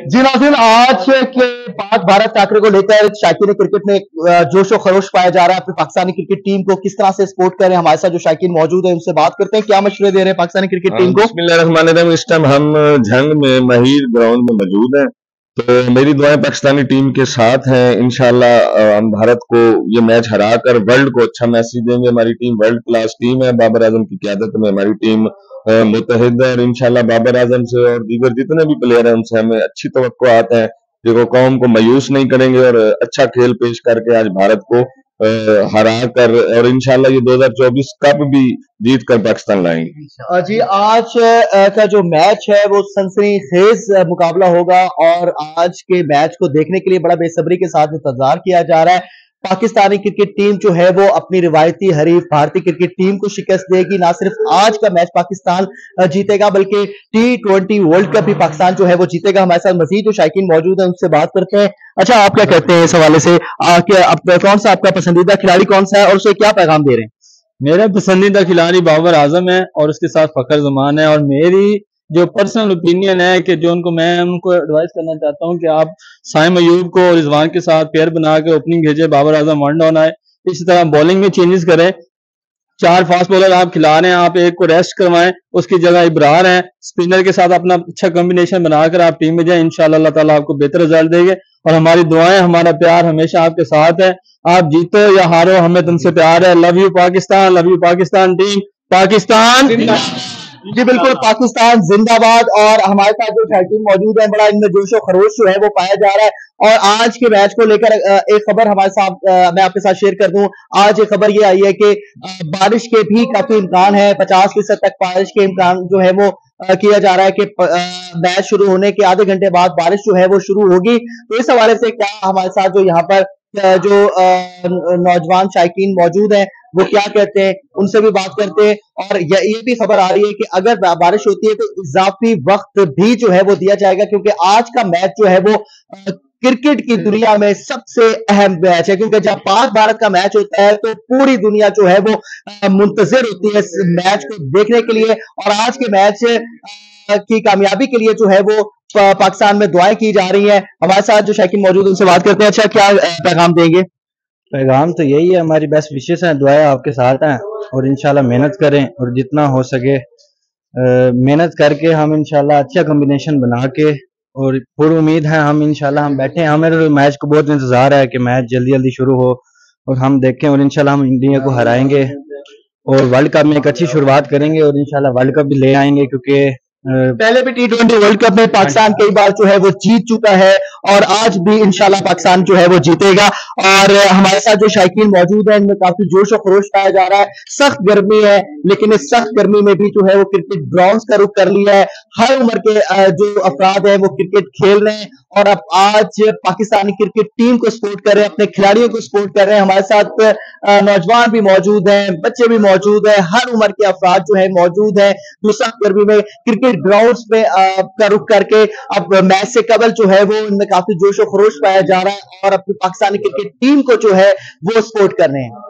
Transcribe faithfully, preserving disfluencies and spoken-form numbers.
जी नाज़रीन, आज के पाक भारत टाकरे को लेकर शायकीन क्रिकेट में जोशो खरोश पाया जा रहा है। अपनी पाकिस्तानी क्रिकेट टीम को किस तरह से सपोर्ट करें, हमारे साथ जो शायकीन मौजूद है उनसे बात करते हैं। क्या मशवरे दे रहे हैं पाकिस्तानी क्रिकेट टीम को? बिस्मिल्लाहिर्रहमानिर्रहीम। इस टाइम हम झंग में महिर ग्राउंड में मौजूद हैं, तो मेरी दुआएं पाकिस्तानी टीम के साथ हैं। इंशाल्लाह हम भारत को ये मैच हरा कर वर्ल्ड को अच्छा मैसेज देंगे। हमारी टीम वर्ल्ड क्लास टीम है, बाबर आजम की क़यादत में हमारी टीम मुतहिद है और इंशाल्लाह बाबर आजम से और दीगर जितने भी प्लेयर हैं उनसे हमें अच्छी तवक्कुआत हैं जो वो कौम को मायूस नहीं करेंगे और अच्छा खेल पेश करके आज भारत को हरा कर और इंशाल्लाह ये दो हज़ार चौबीस कप भी जीत कर पाकिस्तान लाएंगे। जी, आज का जो मैच है वो सनसनीखेज मुकाबला होगा और आज के मैच को देखने के लिए बड़ा बेसब्री के साथ इंतजार किया जा रहा है। पाकिस्तानी क्रिकेट टीम जो है वो अपनी रिवायती हरीफ भारतीय क्रिकेट टीम को शिकस्त देगी। ना सिर्फ आज का मैच पाकिस्तान जीतेगा बल्कि टी ट्वेंटी वर्ल्ड कप भी पाकिस्तान जो है वो जीतेगा। हमारे साथ मजीद जो शायकीन मौजूद है उनसे बात करते हैं। अच्छा, आप क्या कहते हैं इस हवाले से? कौन सा आपका पसंदीदा खिलाड़ी कौन सा है और उसे क्या पैगाम दे रहे हैं? मेरा पसंदीदा खिलाड़ी बाबर आजम है और उसके साथ फखर जमान है। और मेरी जो पर्सनल ओपिनियन है कि जो उनको मैं उनको एडवाइस करना चाहता हूं कि आप साइम अयूब को और रिजवान के साथ पेयर बना के ओपनिंग भेजे, बाबर आजम वन डाउन आए। इसी तरह बॉलिंग में चेंजेस करें। चार फास्ट बॉलर आप खिला रहे हैं, आप एक को रेस्ट करवाएं, उसकी जगह इब्रार है, स्पिनर के साथ अपना अच्छा कॉम्बिनेशन बनाकर आप टीम में जाए। इंशाल्लाह अल्लाह ताला आपको बेहतर रिजल्ट देंगे और हमारी दुआएं, हमारा प्यार हमेशा आपके साथ है। आप जीतो या हारो, हमें तुमसे प्यार है। Love you Pakistan, love you Pakistan team, Pakistan. जी बिल्कुल, पाकिस्तान जिंदाबाद। और हमारे साथ जो शायकीन मौजूद है, बड़ा इनमें जोशो खरोश जो है वो पाया जा रहा है। और आज के मैच को लेकर एक खबर हमारे साथ मैं आपके साथ शेयर कर दूं। आज एक खबर ये आई है कि बारिश के भी काफी इम्कान है, पचास फीसद तक बारिश के इम्कान जो है वो किया जा रहा है कि मैच शुरू होने के आधे घंटे बाद बारिश जो है वो शुरू होगी। तो इस हवाले से क्या हमारे साथ जो यहाँ पर जो नौजवान शायकीन मौजूद हैं वो क्या कहते हैं, उनसे भी बात करते हैं। और ये भी खबर आ रही है कि अगर बारिश होती है तो इजाफी वक्त भी जो है वो दिया जाएगा, क्योंकि आज का मैच जो है वो क्रिकेट की दुनिया में सबसे अहम मैच है। क्योंकि जब पाक भारत का मैच होता है तो पूरी दुनिया जो है वो मुंतजिर होती है इस मैच को देखने के लिए। और आज के मैच की कामयाबी के लिए जो है वो पाकिस्तान में दुआएं की जा रही हैं। हमारे साथ जो शायकीन मौजूद उनसे बात करते हैं। अच्छा, क्या पैगाम देंगे? पैगाम तो यही है, हमारी बेस्ट विशेष हैं, दुआएं आपके साथ हैं और इंशाल्लाह मेहनत करें और जितना हो सके मेहनत करके हम इंशाल्लाह अच्छा कॉम्बिनेशन बना के और पूरी उम्मीद है हम इंशाल्लाह हम बैठे हैं। हमें तो मैच को बहुत इंतजार है कि मैच जल्दी जल्दी शुरू हो और हम देखें और इंशाल्लाह हम इंडिया को हराएंगे और वर्ल्ड कप में एक अच्छी शुरुआत करेंगे और इंशाल्लाह वर्ल्ड कप भी ले आएंगे। क्योंकि पहले भी टी ट्वेंटी वर्ल्ड कप में पाकिस्तान कई बार जो है वो जीत चुका है और आज भी इंशाल्लाह पाकिस्तान जो है वो जीतेगा। और हमारे साथ जो शायकीन मौजूद है इनमें काफी जोश और खरोश पाया जा रहा है। सख्त गर्मी है लेकिन इस सख्त गर्मी में भी जो है वो क्रिकेट ग्राउंड का रुख कर लिया है। हर उम्र के जो अफराद है वो क्रिकेट खेल रहे हैं और अब आज पाकिस्तानी क्रिकेट टीम को सपोर्ट कर रहे हैं, अपने खिलाड़ियों को सपोर्ट कर रहे हैं। हमारे साथ नौजवान भी मौजूद हैं, बच्चे भी मौजूद हैं, हर उम्र के अफराद जो है मौजूद है जो सख्त गर्मी में क्रिकेट ग्राउंड्स पे का रुख करके अब मैच से कबल जो है वो इनमें काफी जोश और खरोश पाया जा रहा है और अपनी पाकिस्तानी क्रिकेट टीम को जो है वो सपोर्ट कर रहे हैं।